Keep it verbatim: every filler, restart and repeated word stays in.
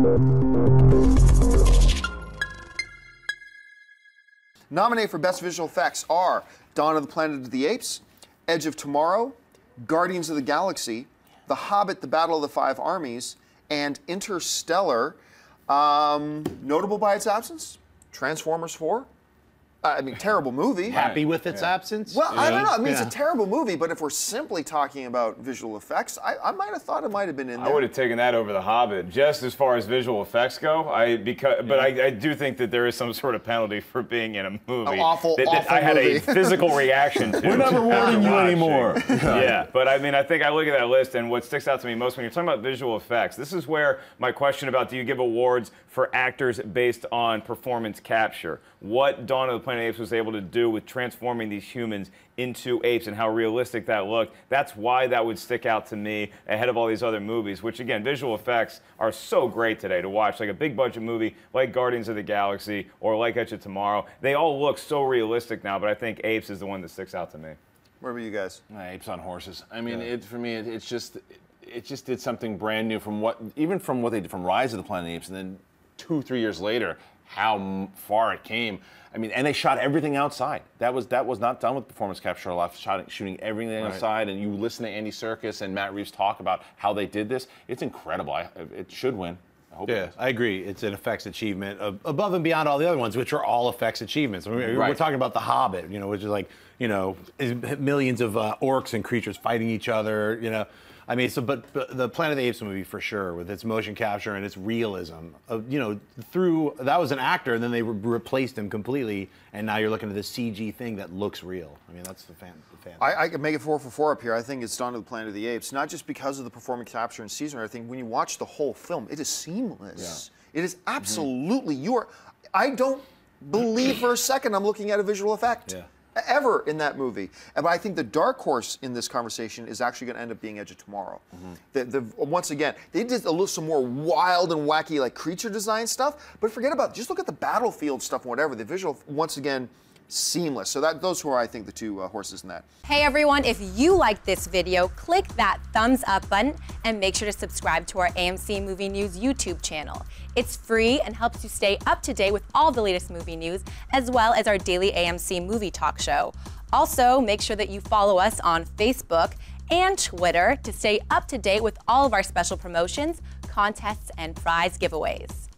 Nominated for Best Visual Effects are Dawn of the Planet of the Apes, Edge of Tomorrow, Guardians of the Galaxy, The Hobbit, The Battle of the Five Armies, and Interstellar. Um, notable by its absence, Transformers four. Uh, I mean, terrible movie. Happy with its yeah. absence? Well, I don't know. I mean, yeah. it's a terrible movie, but if we're simply talking about visual effects, I, I might have thought it might have been in there. I would have taken that over The Hobbit, just as far as visual effects go. I because, but I, I do think that there is some sort of penalty for being in a movie An awful, that, that awful I had movie. a physical reaction to. We're not rewarding you watching. anymore. Yeah, but I mean, I think I look at that list, and what sticks out to me most when you're talking about visual effects, this is where my question about do you give awards for actors based on performance capture? What Dawn of the Planet of the Apes was able to do with transforming these humans into apes and how realistic that looked, that's why that would stick out to me ahead of all these other movies, which again, visual effects are so great today to watch. Like a big budget movie like Guardians of the Galaxy or like Edge of Tomorrow, they all look so realistic now, but I think Apes is the one that sticks out to me. Where were you guys? Uh, Apes on horses. I mean, Yeah. it for me, it, it's just, it, it just did something brand new from what, even from what they did from Rise of the Planet of the Apes, and then two, three years later, how m- far it came. I mean, and they shot everything outside. That was that was not done with performance capture a lot. Shot, shooting everything Right. outside, and you listen to Andy Serkis and Matt Reeves talk about how they did this. It's incredible. I, it should win. I hope Yeah, it does. I agree. It's an effects achievement uh, above and beyond all the other ones, which are all effects achievements. I mean, We're Right. talking about The Hobbit, you know, which is like, you know, is millions of uh, orcs and creatures fighting each other, you know. I mean, so, but, but the Planet of the Apes movie for sure, with its motion capture and its realism, uh, you know, through, that was an actor, and then they re- replaced him completely, and now you're looking at this C G thing that looks real. I mean, that's the fan. The fan. I, I could make it four for four up here. I think it's Dawn of the Planet of the Apes, not just because of the performance capture and season. I think when you watch the whole film, it is seamless. It is absolutely, you are, I don't believe for a second I'm looking at a visual effect. Yeah. Ever in that movie. And but I think the dark horse in this conversation is actually going to end up being Edge of Tomorrow. Mm-hmm. the, the, once again, they did a little some more wild and wacky like creature design stuff, but forget about, just look at the battlefield stuff and whatever. The visual, once again, seamless. So that those who are, I think, the two uh, horses in that. Hey everyone, if you like this video, click that thumbs up button and make sure to subscribe to our A M C Movie News YouTube channel. It's free and helps you stay up to date with all the latest movie news, as well as our daily A M C movie talk show. Also, make sure that you follow us on Facebook and Twitter to stay up to date with all of our special promotions, contests, and prize giveaways.